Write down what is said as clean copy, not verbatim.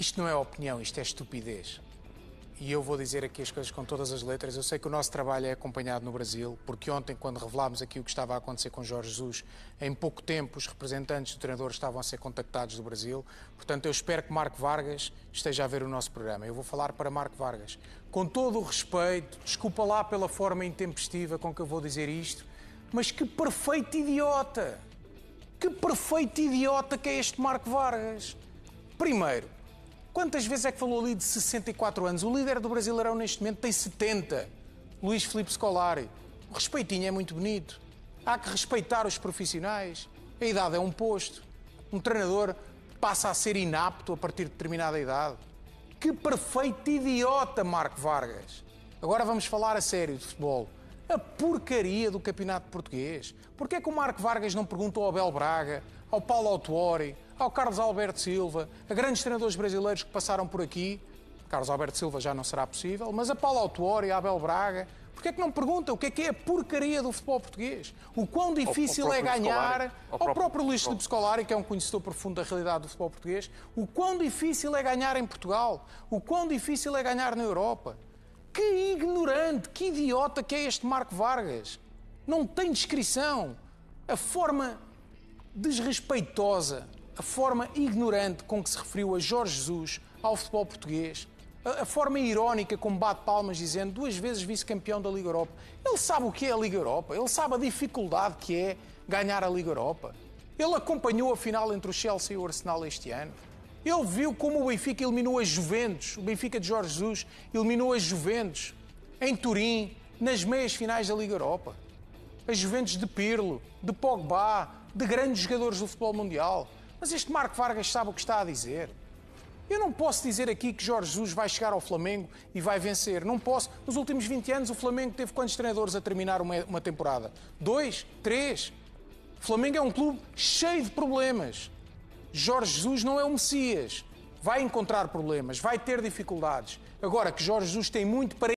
Isto não é opinião, isto é estupidez. E eu vou dizer aqui as coisas com todas as letras. Eu sei que o nosso trabalho é acompanhado no Brasil, porque ontem, quando revelámos aqui o que estava a acontecer com Jorge Jesus, em pouco tempo os representantes do treinador estavam a ser contactados do Brasil. Portanto, eu espero que Marco Vargas esteja a ver o nosso programa. Eu vou falar para Marco Vargas. Com todo o respeito, desculpa lá pela forma intempestiva com que eu vou dizer isto, mas que perfeito idiota! Que perfeito idiota que é este Marco Vargas! Primeiro, quantas vezes é que falou ali de 64 anos? O líder do Brasileirão neste momento tem 70. Luís Filipe Scolari. O respeitinho é muito bonito. Há que respeitar os profissionais. A idade é um posto. Um treinador passa a ser inapto a partir de determinada idade. Que perfeito idiota, Marco Vargas. Agora vamos falar a sério de futebol. A porcaria do campeonato português. Porquê é que o Marco Vargas não perguntou ao Abel Braga, ao Paulo Autuori, ao Carlos Alberto Silva, a grandes treinadores brasileiros que passaram por aqui? Carlos Alberto Silva já não será possível, mas a Paulo Autuori, a Abel Braga, porquê é que não pergunta o que é a porcaria do futebol português? O quão difícil é ganhar, ao próprio Luís Filipe Scolari, que é um conhecedor profundo da realidade do futebol português, o quão difícil é ganhar em Portugal, o quão difícil é ganhar na Europa. Que ignorante, que idiota que é este Marco Vargas. Não tem descrição. A forma desrespeitosa, a forma ignorante com que se referiu a Jorge Jesus ao futebol português, a forma irónica como bate palmas dizendo 2 vezes vice-campeão da Liga Europa. Ele sabe o que é a Liga Europa, ele sabe a dificuldade que é ganhar a Liga Europa. Ele acompanhou a final entre o Chelsea e o Arsenal este ano. Ele viu como o Benfica eliminou a Juventus, o Benfica de Jorge Jesus eliminou a Juventus em Turim, nas meias finais da Liga Europa. As Juventus de Pirlo, de Pogba, de grandes jogadores do futebol mundial. Mas este Marco Vargas sabe o que está a dizer. Eu não posso dizer aqui que Jorge Jesus vai chegar ao Flamengo e vai vencer. Não posso. Nos últimos 20 anos o Flamengo teve quantos treinadores a terminar uma temporada? 2? 3? O Flamengo é um clube cheio de problemas. Jorge Jesus não é o Messias. Vai encontrar problemas, vai ter dificuldades. Agora que Jorge Jesus tem muito para